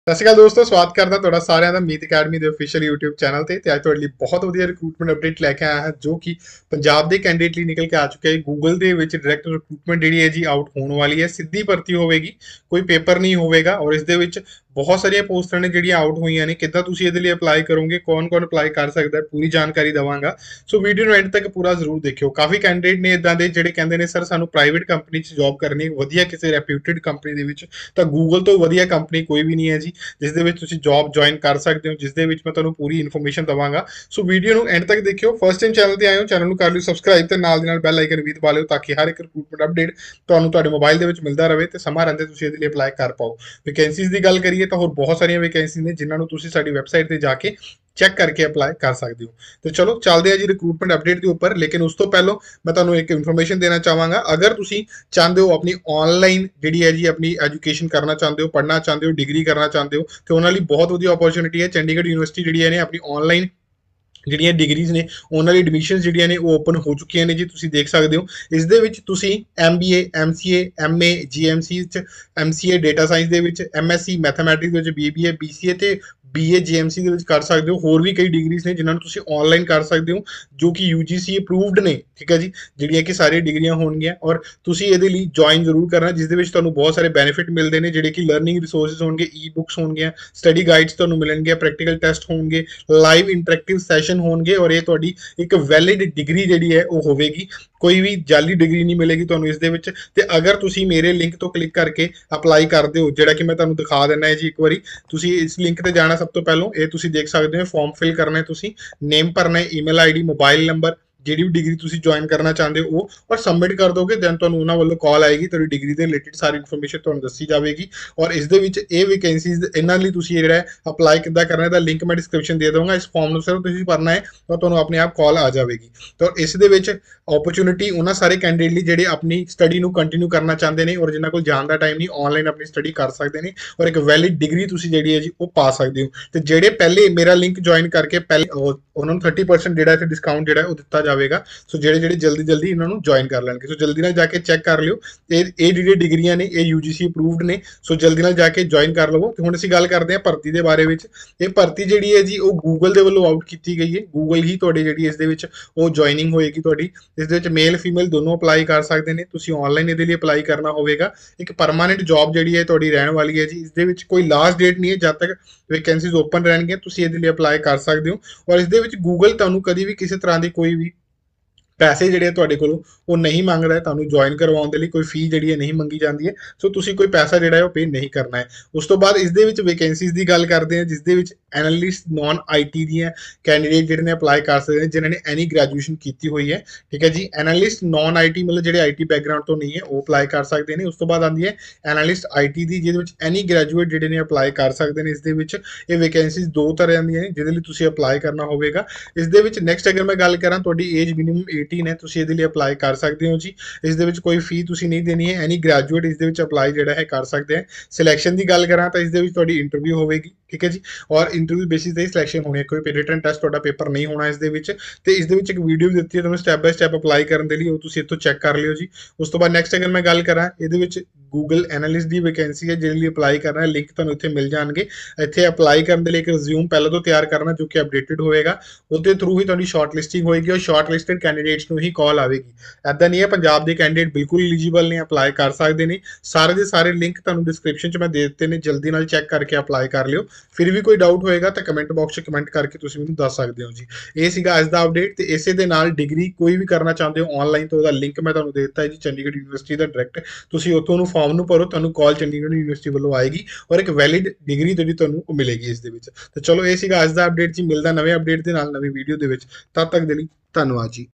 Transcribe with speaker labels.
Speaker 1: ਸਤਿ ਸ਼੍ਰੀ ਅਕਾਲ ਦੋਸਤੋ, ਸਵਾਗਤ ਕਰਦਾ ਤੁਹਾਡਾ ਸਾਰਿਆਂ ਦਾ ਮੀਤ ਅਕੈਡਮੀ ਦੇ ਅਫੀਸ਼ੀਅਲ YouTube ਚੈਨਲ ਤੇ ਅੱਜ ਤੁਹਾਡੇ ਲਈ ਬਹੁਤ ਵਧੀਆ ਰਿਕਰੂਟਮੈਂਟ ਅਪਡੇਟ ਲੈ ਕੇ ਆਇਆ ਹਾਂ ਜੋ ਕਿ ਪੰਜਾਬ ਦੇ ਕੈਂਡੀਡੇਟ ਲਈ ਨਿਕਲ ਕੇ ਆ ਚੁੱਕਿਆ ਹੈ। ਗੂਗਲ ਦੇ ਵਿੱਚ ਡਾਇਰੈਕਟ ਰਿਕਰੂਟਮੈਂਟ ਜਿਹੜੀ ਹੈ ਜੀ ਆਊਟ ਹੋਣ ਵਾਲੀ ਹੈ। ਸਿੱਧੀ ਭਰਤੀ ਹੋਵੇਗੀ, ਕੋਈ ਪੇਪਰ ਨਹੀਂ ਹੋਵੇਗਾ ਔਰ ਇਸ ਦੇ ਵਿੱਚ ਬਹੁਤ ਸਾਰੀਆਂ ਪੋਸਟਾਂ ਨੇ ਜਿਹੜੀਆਂ ਆਊਟ ਹੋਈਆਂ ਨੇ। ਕਿੱਦਾਂ ਤੁਸੀਂ ਇਹਦੇ ਲਈ ਅਪਲਾਈ ਕਰੋਗੇ, ਕੌਣ-ਕੌਣ ਅਪਲਾਈ ਕਰ ਸਕਦਾ ਹੈ, ਪੂਰੀ ਜਾਣਕਾਰੀ ਦਵਾਂਗਾ। ਸੋ ਵੀਡੀਓ ਨੂੰ ਐਂਡ ਤੱਕ ਪੂਰਾ ਜ਼ਰੂਰ ਦੇਖਿਓ। ਕਾਫੀ ਕੈਂਡੀਡੇਟ ਨੇ ਇਦਾਂ ਦੇ ਜਿਹੜੇ ਕਹਿੰਦੇ ਨੇ ਸਰ ਸਾਨੂੰ ਪ੍ਰਾਈਵੇਟ ਕੰਪਨੀ 'ਚ ਜੌਬ ਕਰਨੀ ਹੈ, ਵਧੀਆ ਕਿਸੇ ਰੈਪਿਊਟਡ ਕੰਪਨੀ ਦੇ ਵਿੱਚ। ਤਾਂ ਗੂਗਲ ਤੋਂ ਵਧੀਆ ਕੰਪਨੀ ਕੋਈ ਵੀ ਨਹੀਂ ਹੈ ਜੀ ਜਿਸ ਦੇ ਵਿੱਚ ਤੁਸੀਂ ਜੌਬ ਜੁਆਇਨ ਕਰ ਸਕਦੇ ਹੋ, ਜਿਸ ਦੇ ਵਿੱਚ ਮੈਂ ਤੁਹਾਨੂੰ ਪੂਰੀ ਇਨਫੋਰਮੇਸ਼ਨ ਦਵਾਂਗਾ। ਸੋ ਵੀਡੀਓ ਨੂੰ ਐਂਡ ਤੱਕ ਦੇਖਿਓ। ਫਸਟ ਟਾਈਮ ਚੈਨਲ ਤੇ ਆਏ ਹੋ, ਚੈਨਲ ਨੂੰ ਕਰ ਲਿਓ ਸਬਸਕ੍ਰਾਈਬ ਤੇ ਨਾਲ ਦੀ ਨਾਲ ਬੈਲ ਆਈਕਨ ਵੀ ਦਬਾ ਲਿਓ ਤਾਂ ਕਿ ਹਰ ਇੱਕ ਰਿਕਰੂਟਮੈਂਟ ਅਪਡੇਟ ਤੁਹਾਨੂੰ ਤੁਹਾਡੇ ਮੋਬਾਈਲ ਦੇ ਵਿੱਚ ਮਿਲਦਾ ਰਹੇ ਤੇ ਸਮਾਂ ਰਹਿੰਦੇ ਤੁਸੀਂ ਇਹਦੇ ਲਈ ਅਪਲਾਈ ਕਰ ਪਾਓ। ਵੈਕੈਂਸੀਜ਼ ਦੀ ਗੱਲ ਕਰੀਏ ਤਾਂ ਹੋਰ ਬਹੁਤ ਸਾਰੀਆਂ ਵੈਕੈਂਸੀਜ਼ ਨੇ ਜਿਨ੍ਹਾਂ ਨੂੰ ਤੁਸੀਂ ਸਾਡੀ ਵੈਬਸਾਈਟ ਤੇ ਜਾ ਕੇ ਚੈੱਕ ਕਰਕੇ ਅਪਲਾਈ ਕਰ ਸਕਦੇ ਹੋ। ਤੇ ਚਲੋ ਚੱਲਦੇ ਆ ਜੀ ਰਿਕਰੂਟਮੈਂਟ ਅਪਡੇਟ ਦੇ ਉੱਪਰ। ਲੇਕਿਨ ਉਸ ਤੋਂ ਪਹਿਲਾਂ ਮੈਂ ਤੁਹਾਨੂੰ ਇੱਕ ਇਨਫੋਰਮੇਸ਼ਨ ਦੇਣਾ ਚਾਹਾਂਗਾ। ਅਗਰ ਤੁਸੀਂ ਚਾਹੁੰਦੇ ਹੋ ਆਪਣੀ ਆਨਲਾਈਨ ਜਿਹੜੀ ਹੈ ਜੀ ਆਪਣੀ ਐਜੂਕੇਸ਼ਨ ਕਰਨਾ ਚਾਹੁੰਦੇ ਹੋ, ਪੜ੍ਹਨਾ ਚਾਹੁੰਦੇ ਹੋ, ਡਿਗਰੀ ਕਰਨਾ ਚਾਹੁੰਦੇ ਹੋ ਤੇ ਉਹਨਾਂ ਲਈ ਬਹੁਤ ਵਧੀਆ ਓਪਰਚੁਨਿਟੀ ਹੈ। ਚੰਡੀਗੜ੍ਹ ਯੂਨੀਵਰਸਿਟੀ ਜਿਹੜੀ ਹੈ ਨੇ ਆਪਣੀ ਆਨਲਾਈਨ ਜਿਹੜੀਆਂ ਡਿਗਰੀਜ਼ ਨੇ ਉਹਨਾਂ ਲਈ ਐਡਮਿਸ਼ਨ ਜਿਹੜੀਆਂ ਨੇ ਉਹ ਓਪਨ ਹੋ ਚੁੱਕੀਆਂ ਨੇ ਜੀ, ਤੁਸੀਂ ਦੇਖ ਸਕਦੇ ਹੋ। ਇਸ ਦੇ ਵਿੱਚ ਤੁਸੀਂ MBA, MCA, MA, GMC ਚ MCA ਡੇਟਾ ਸਾਇੰਸ ਦੇ ਵਿੱਚ, MSc ਮੈਥਮੈਟਿਕਸ ਵਿੱਚ, BBA, BCA ਤੇ BA GMC ਦੇ ਵਿੱਚ ਕਰ ਸਕਦੇ ਹੋ। ਹੋਰ ਵੀ ਕਈ ਡਿਗਰੀਜ਼ ਨੇ ਜਿਨ੍ਹਾਂ ਨੂੰ ਤੁਸੀਂ ਆਨਲਾਈਨ ਕਰ ਸਕਦੇ ਹੋ ਜੋ ਕਿ UGC ਅਪਰੂਵਡ ਨੇ, ਠੀਕ ਹੈ ਜੀ, ਜਿਹੜੀਆਂ ਕਿ ਸਾਰੀਆਂ ਡਿਗਰੀਆਂ ਹੋਣਗੀਆਂ। ਔਰ ਤੁਸੀਂ ਇਹਦੇ ਲਈ ਜੁਆਇਨ ਜ਼ਰੂਰ ਕਰਨਾ ਜਿਸ ਦੇ ਵਿੱਚ ਤੁਹਾਨੂੰ ਬਹੁਤ ਸਾਰੇ ਬੈਨੀਫਿਟ ਮਿਲਦੇ ਨੇ ਜਿਹੜੇ ਕਿ ਲਰਨਿੰਗ ਰਿਸੋਰਸਿਸ ਹੋਣਗੇ, ਈ-ਬੁੱਕਸ ਹੋਣਗੀਆਂ, ਸਟੱਡੀ ਗਾਈਡਸ ਤੁਹਾਨੂੰ ਮਿਲਣਗੇ, ਪ੍ਰੈਕਟੀਕਲ ਟੈਸਟ ਹੋਣਗੇ, ਲਾਈਵ ਇੰਟਰੈਕਟਿਵ ਸੈਸ਼ਨ ਹੋਣਗੇ ਔਰ ਇਹ ਤੁਹਾਡੀ ਇੱਕ ਵੈਲਿਡ ਡਿਗਰੀ ਜਿਹੜੀ ਹੈ ਉਹ ਹੋਵੇਗੀ। ਕੋਈ ਵੀ ਜਾਲੀ ਡਿਗਰੀ ਨਹੀਂ ਮਿਲੇਗੀ ਤੁਹਾਨੂੰ ਇਸ ਦੇ ਵਿੱਚ। ਤੇ ਅਗਰ ਤੁਸੀਂ ਮੇਰੇ ਲਿੰਕ ਤੋਂ ਕਲਿੱਕ ਕਰਕੇ ਅਪਲਾਈ ਕਰਦੇ ਹੋ, ਜਿਹੜਾ ਕਿ ਮੈਂ ਤੁਹਾਨੂੰ ਦਿਖਾ ਦਿੰਦਾ ਹੈ ਜੀ ਇੱਕ ਵਾਰੀ। ਤੁਸੀਂ ਇਸ ਲਿੰਕ ਤੇ ਜਾਣਾ, ਸਭ ਤੋਂ ਪਹਿਲਾਂ ਇਹ ਤੁਸੀਂ ਦੇਖ ਸਕਦੇ ਹੋ ਫਾਰਮ ਫਿਲ ਕਰਨਾ ਹੈ, ਤੁਸੀਂ ਨੇਮ ਭਰਨਾ ਹੈ, ਈਮੇਲ ਆਈਡੀ, ਮੋਬਾਈਲ ਨੰਬਰ, ਜਿਹੜੀ ਵੀ ਡਿਗਰੀ ਤੁਸੀਂ ਜੁਆਇਨ ਕਰਨਾ ਚਾਹੁੰਦੇ ਹੋ ਉਹ, ਔਰ ਸਬਮਿਟ ਕਰ ਦੋਗੇ। ਦੈਨ ਤੁਹਾਨੂੰ ਉਹਨਾਂ ਵੱਲੋਂ ਕਾਲ ਆਏਗੀ, ਤੁਹਾਡੀ ਡਿਗਰੀ ਦੇ ਰਿਲੇਟਡ ਸਾਰੀ ਇਨਫੋਰਮੇਸ਼ਨ ਤੁਹਾਨੂੰ ਦੱਸੀ ਜਾਵੇਗੀ। ਔਰ ਇਸ ਦੇ ਵਿੱਚ ਇਹ ਵੈਕੈਂਸੀਜ਼ ਇਹਨਾਂ ਲਈ ਤੁਸੀਂ ਜਿਹੜਾ ਹੈ ਅਪਲਾਈ ਕਿੱਦਾਂ ਕਰਨਾ ਦਾ ਲਿੰਕ ਮੈਂ ਡਿਸਕ੍ਰਿਪਸ਼ਨ ਦੇ ਦਊਂਗਾ। ਇਸ ਫਾਰਮ ਨੂੰ ਸਿਰਫ ਤੁਸੀਂ ਭਰਨਾ ਹੈ ਤਾਂ ਤੁਹਾਨੂੰ ਆਪਣੇ ਆਪ ਕਾਲ ਆ ਜਾਵੇਗੀ। ਤਾਂ ਇਸ ਦੇ ਵਿੱਚ ਓਪਰਚੁਨਿਟੀ ਉਹਨਾਂ ਸਾਰੇ ਕੈਂਡੀਡੇਟ ਲਈ ਜਿਹੜੇ ਆਪਣੀ ਸਟੱਡੀ ਨੂੰ ਕੰਟੀਨਿਊ ਕਰਨਾ ਚਾਹੁੰਦੇ ਨੇ ਔਰ ਜਿਨ੍ਹਾਂ ਕੋਲ ਜਾਣ ਦਾ ਟਾਈਮ ਨਹੀਂ, ਆਨਲਾਈਨ ਆਪਣੀ ਸਟੱਡੀ ਕਰ ਸਕਦੇ ਨੇ ਔਰ ਇੱਕ ਵੈਲਿਡ ਡਿਗਰੀ ਤੁਸੀਂ ਜਿਹੜੀ ਹੈ ਜੀ ਉਹ ਪਾ ਸਕਦੇ ਹੋ। ਤੇ ਜਿਹੜੇ ਪਹਿਲੇ ਮੇਰਾ ਲਿੰਕ ਜੁਆਇਨ ਕਰਕੇ ਪਹਿਲੇ ਉਹਨਾਂ ਨੂੰ 30% ਜਿਹੜਾ ਇੱਥੇ ਡਿਸਕਾਊਂਟ ਜਿਹੜਾ ਉਹ ਦਿੱਤਾ ਜਾਵੇਗਾ। ਸੋ ਜਿਹੜੇ ਜਲਦੀ ਇਹਨਾਂ ਨੂੰ ਜੁਆਇਨ ਕਰ ਲੈਣਗੇ। ਸੋ ਜਲਦੀ ਨਾਲ ਜਾ ਕੇ ਚੈੱਕ ਕਰ ਲਿਓ। ਇਹ ਜਿਹੜੀਆਂ ਡਿਗਰੀਆਂ ਨੇ ਇਹ UGC ਅਪਰੂਵਡ ਨੇ। ਸੋ ਜਲਦੀ ਨਾਲ ਜਾ ਕੇ ਜੁਆਇਨ ਕਰ ਲਵੋ। ਤੇ ਹੁਣ ਅਸੀਂ ਗੱਲ ਕਰਦੇ ਹਾਂ ਭਰਤੀ ਦੇ ਬਾਰੇ ਵਿੱਚ। ਇਹ ਭਰਤੀ ਜਿਹੜੀ ਹੈ ਜੀ ਉਹ ਗੂਗਲ ਦੇ ਵੱਲੋਂ ਆਊਟ ਕੀਤੀ ਗਈ ਹੈ। ਗੂਗਲ ਹੀ ਤੁਹਾਡੀ ਜਿਹੜੀ ਇਸ ਦੇ ਵਿੱਚ ਉਹ ਜੁਆਇਨਿੰਗ ਹੋਏਗੀ ਤੁਹਾਡੀ। ਇਸ ਦੇ ਵਿੱਚ ਮੇਲ ਫੀਮੇਲ ਦੋਨੋਂ ਅਪਲਾਈ ਕਰ ਸਕਦੇ ਨੇ। ਤੁਸੀਂ ਆਨਲਾਈਨ ਇਹਦੇ ਲਈ ਅਪਲਾਈ ਕਰਨਾ ਹੋਵੇਗਾ। ਇੱਕ ਪਰਮਾਨੈਂਟ ਜੌਬ ਜਿਹੜੀ ਹੈ ਤੁਹਾਡੀ ਰਹਿਣ ਵਾਲੀ ਹੈ ਜੀ। ਇਸ ਦੇ ਵਿੱਚ ਕੋਈ ਲਾਸਟ ਡੇਟ ਨਹੀਂ ਹੈ, ਜਦ ਤੱਕ ਵੈਕੈਂਸੀਜ਼ ਓਪਨ ਰਹਿਣਗੀਆਂ ਤੁਸੀਂ ਇਹਦੇ ਲਈ ਅਪਲਾਈ ਕਰ ਸਕਦੇ ਹੋ। ਔਰ ਇਸ ਦੇ ਵਿੱਚ ਗੂਗਲ ਤੁਹਾਨੂੰ ਕਦੀ ਵੀ ਕਿਸੇ ਤਰ੍ਹਾਂ ਦੀ ਕੋਈ ਵੀ ਪੈਸੇ ਜਿਹੜੇ ਤੁਹਾਡੇ ਕੋਲੋਂ ਉਹ ਨਹੀਂ ਮੰਗਦਾ ਹੈ। ਤੁਹਾਨੂੰ ਜੁਆਇਨ ਕਰਵਾਉਣ ਦੇ ਲਈ ਕੋਈ ਫੀ ਜਿਹੜੀ ਹੈ ਨਹੀਂ ਮੰਗੀ ਜਾਂਦੀ ਹੈ। ਸੋ ਤੁਸੀਂ ਕੋਈ ਪੈਸਾ ਜਿਹੜਾ ਹੈ ਉਹ ਪੇ ਨਹੀਂ ਕਰਨਾ ਹੈ। ਉਸ ਤੋਂ ਬਾਅਦ ਇਸ ਦੇ ਵਿੱਚ ਵੈਕੈਂਸੀਜ਼ ਦੀ ਗੱਲ ਕਰਦੇ ਹਾਂ ਜਿਸ ਦੇ ਵਿੱਚ ਐਨਾਲਿਸਟ ਨੌਨ IT ਦੀਆਂ ਕੈਂਡੀਡੇਟ ਜਿਹੜੇ ਨੇ ਅਪਲਾਈ ਕਰ ਸਕਦੇ ਨੇ ਜਿਨ੍ਹਾਂ ਨੇ ਐਨੀ ਗ੍ਰੈਜੂਏਸ਼ਨ ਕੀਤੀ ਹੋਈ ਹੈ, ਠੀਕ ਹੈ ਜੀ। ਐਨਾਲਿਸਟ ਨੌਨ IT ਮਤਲਬ ਜਿਹੜੇ IT ਬੈਕਗ੍ਰਾਉਂਡ ਤੋਂ ਨਹੀਂ ਹੈ ਉਹ ਅਪਲਾਈ ਕਰ ਸਕਦੇ ਨੇ। ਉਸ ਤੋਂ ਬਾਅਦ ਆਉਂਦੀ ਹੈ ਐਨਾਲਿਸਟ IT ਦੀ, ਜਿਹਦੇ ਵਿੱਚ ਐਨੀ ਗ੍ਰੈਜੂਏਟ ਜਿਹੜੇ ਨੇ ਅਪਲਾਈ ਕਰ ਸਕਦੇ ਨੇ। ਇਸ ਦੇ ਵਿੱਚ ਇਹ ਵੈਕੈਂਸੀਜ਼ ਦੋ ਤਰ੍ਹਾਂ ਦੀਆਂ ਨੇ ਜਿਹਦੇ ਲਈ ਤੁਸੀਂ ਅਪਲਾਈ ਕਰਨਾ ਹੋਵੇਗਾ। ਇਸ ਦੇ ਵਿੱਚ ਨੈਕਸਟ ਅਗਰ ਮੈਂ ਗੱਲ ਕਰਾਂ, ਤੁਹਾਡੀ ਏਜ ਮਿਨੀਮਮ 18 ਹੈ, ਤੁਸੀਂ ਇਹਦੇ ਲਈ ਅਪਲਾਈ ਕਰ ਸਕਦੇ ਹੋ ਜੀ। ਇਸ ਦੇ ਵਿੱਚ ਕੋਈ ਫੀ ਤੁਸੀਂ ਨਹੀਂ ਦੇਣੀ ਹੈ। ਐਨੀ ਗ੍ਰੈਜੂਏਟ ਇਸ ਦੇ ਵਿੱਚ ਅਪਲਾਈ ਜਿਹੜਾ ਹੈ ਕਰ ਸਕਦੇ ਹੈ। ਸਿਲੈਕਸ਼ਨ ਦੀ ਗੱਲ ਕਰਾਂ ਤਾਂ ਇਸ ਦੇ ਵਿੱਚ ਤੁਹਾਡੀ ਇੰਟਰਵਿਊ ਹੋਵੇਗੀ, ਠੀਕ ਹੈ ਜੀ। ਔਰ ਇੰਟਰਵਿਊ ਬੇਸਿਸ ਤੇ ਸਿਲੈਕਸ਼ਨ ਹੋਣੀ ਹੈ, ਕੋਈ ਰਿਟਨ ਟੈਸਟ ਤੁਹਾਡਾ ਪੇਪਰ ਨਹੀਂ ਹੋਣਾ ਇਸ ਦੇ ਵਿੱਚ। ਤੇ ਇਸ ਦੇ ਵਿੱਚ ਇੱਕ ਵੀਡੀਓ ਵੀ ਦਿੱਤੀ ਹੈ ਤੁਹਾਨੂੰ ਸਟੈਪ ਬਾय ਸਟੈਪ ਅਪਲਾਈ ਕਰਨ ਦੇ ਲਈ, ਉਹ ਤੁਸੀਂ ਇੱਥੋਂ ਚੈੱਕ ਕਰ ਲਿਓ ਜੀ। ਉਸ ਤੋਂ ਬਾਅਦ ਨੈਕਸਟ ਅਗਰ ਮੈਂ ਗੱਲ ਕਰਾਂ, ਇਹਦੇ ਵਿੱਚ ਗੂਗਲ ਐਨਾਲਿਸਟ ਦੀ ਵੈਕੈਂਸੀ ਹੈ ਜਿਹਦੇ ਲਈ ਅਪਲਾਈ ਕਰਨਾ ਹੈ। ਲਿੰਕ ਤੁਹਾਨੂੰ ਇੱਥੇ ਮਿਲ ਜਾਣਗੇ। ਇੱਥੇ ਅਪਲਾਈ ਕਰਨ ਦੇ ਲਈ ਇੱਕ ਰਿਜ਼ਿਊਮ ਪਹਿਲਾਂ ਤੋਂ ਤਿਆਰ ਕਰਨਾ ਜੋ ਕਿ ਅਪਡੇਟਡ ਹੋਵੇਗਾ। ਉਹਦੇ ਥਰੂ ਹੀ ਤੁਹਾਡੀ ਸ਼ਾਰਟ ਲਿਸਟਿੰਗ ਹੋਏਗੀ ਔਰ ਸ਼ਾਰਟ ਲਿਸਟਡ ਕੈਂਡੀਡੇਟਸ ਨੂੰ ਹੀ ਕਾਲ ਆਵੇਗੀ। ਐਦਾਂ ਨਹੀਂ ਹੈ, ਪੰਜਾਬ ਦੇ ਕੈਂਡੀਡੇਟ ਬਿਲਕੁਲ ਐਲੀਜੀਬਲ ਨੇ, ਅਪਲਾਈ ਕਰ ਸਕਦੇ ਨੇ। ਸਾਰੇ ਦੇ ਸਾਰੇ ਲਿੰਕ ਤੁਹਾਨੂੰ ਡਿਸਕ੍ਰਿਪਸ਼ਨ 'ਚ ਮੈਂ ਦੇ ਦਿੱਤੇ ਨੇ, ਜਲਦੀ ਨਾਲ ਚੈੱਕ ਕਰਕੇ ਅਪਲਾਈ ਕਰ ਲਿਓ। ਫਿਰ ਵੀ ਕੋਈ ਡਾਊਟ ਹੋਏਗਾ ਤਾਂ ਕਮੈਂਟ ਬਾਕਸ 'ਚ ਕਮੈਂਟ ਕਰਕੇ ਤੁਸੀਂ ਮੈਨੂੰ ਦੱਸ ਸਕਦੇ ਹੋ ਜੀ। ਇਹ ਸੀਗਾ ਅੱਜ ਦਾ ਅਪਡੇਟ। ਤੇ ਇਸੇ ਦੇ ਨਾਲ ਡਿਗਰੀ ਕੋਈ ਵੀ ਕਰਨਾ ਚਾਹੁੰਦੇ ਹੋ ਆਨਲਾਈਨ ਤਾਂ ਉਹਦਾ ਲਿੰਕ ਮੈਂ ਤੁਹਾਨੂੰ ਦੇ ਦਿੱਤਾ ਹੈ ਜੀ, ਚੰਡੀਗੜ੍ਹ ਯੂਨੀਵਰਸਿਟੀ ਦਾ ਡਾਇਰੈਕਟ। ਤੁਸੀਂ ਉੱਥੋਂ ਨੂੰ ਫਾਰਮ ਨੂੰ ਭਰੋ, ਤੁਹਾਨੂੰ ਕਾਲ ਚੰਡੀਗੜ੍ਹ ਯੂਨੀਵਰਸਿਟੀ ਵੱਲੋਂ ਆਏਗੀ ਔਰ ਇੱਕ ਵੈਲਿਡ ਡਿਗਰੀ ਜਿਹੜੀ ਤੁਹਾਨੂੰ ਮਿਲੇਗੀ ਇਸ ਦੇ ਵਿੱਚ। ਤਾਂ ਚਲੋ ਇਹ ਸੀਗਾ ਅੱਜ ਦਾ ਅਪਡੇਟ ਜੀ। ਮਿਲਦਾ ਨਵੇਂ ਅਪਡੇਟ ਦੇ ਨਾਲ ਨਵੀਂ ਵੀਡੀਓ ਦੇ ਵਿੱਚ। ਤਦ ਤੱਕ ਦੇ ਲਈ ਧੰਨਵਾਦ ਜੀ।